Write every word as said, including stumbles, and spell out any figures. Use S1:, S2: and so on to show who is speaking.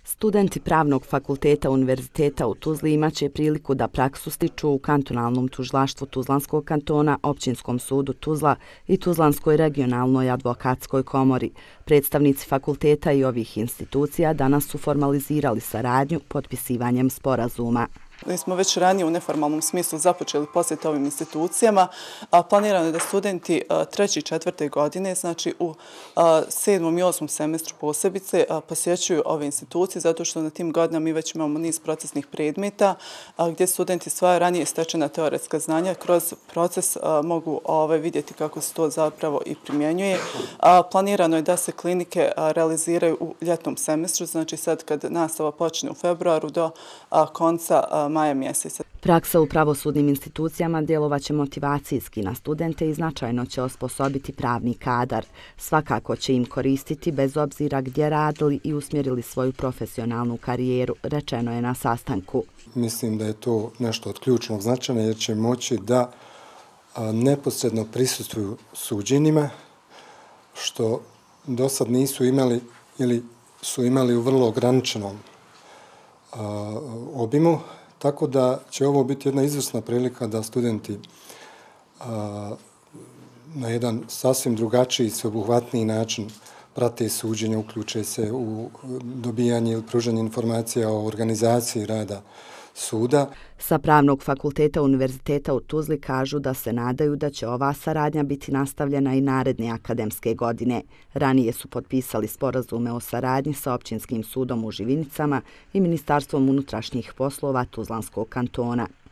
S1: Studenti Pravnog fakulteta Univerziteta u Tuzli imaće priliku da praksu stiču u kantonalnom tužilaštvu Tuzlanskog kantona, Općinskom sudu Tuzla i Tuzlanskoj regionalnoj advokatskoj komori. Predstavnici fakulteta i ovih institucija danas su formalizirali saradnju potpisivanjem sporazuma.
S2: Mi smo već ranije u neformalnom smislu započeli posjet ovim institucijama. A planirano je da studenti treće i četvrte godine, znači u sedmom i osmom semestru posebice, posjećuju ove institucije, zato što na tim godinama mi već imamo niz procesnih predmeta gdje studenti svoja ranije stečena teoretska znanja kroz proces mogu vidjeti kako se to zapravo i primjenjuje. Planirano je da se klinike realiziraju u ljetnom semestru, znači sad kad nastava počne u februaru do konca maja mjeseca.
S1: Praksa u pravosudnim institucijama djelovaće motivacijski na studente i značajno će osposobiti pravni kadar. Svakako će im koristiti bez obzira gdje radili i usmjerili svoju profesionalnu karijeru, rečeno je na sastanku.
S3: Mislim da je to nešto od ključnog značaja jer će moći da neposredno prisustvuju suđenjima, što do sad nisu imali ili su imali u vrlo ograničenom obimu. Tako da će ovo biti jedna izvrsna prilika da studenti a, na jedan sasvim drugačiji, sveobuhvatniji način prate suđenje, uključe se u dobijanje ili pružanje informacija o organizaciji rada suda.
S1: Sa Pravnog fakulteta Univerziteta u Tuzli kažu da se nadaju da će ova saradnja biti nastavljena i naredne akademske godine. Ranije su potpisali sporazume o saradnji sa Općinskim sudom u Živinicama i Ministarstvom unutrašnjih poslova Tuzlanskog kantona.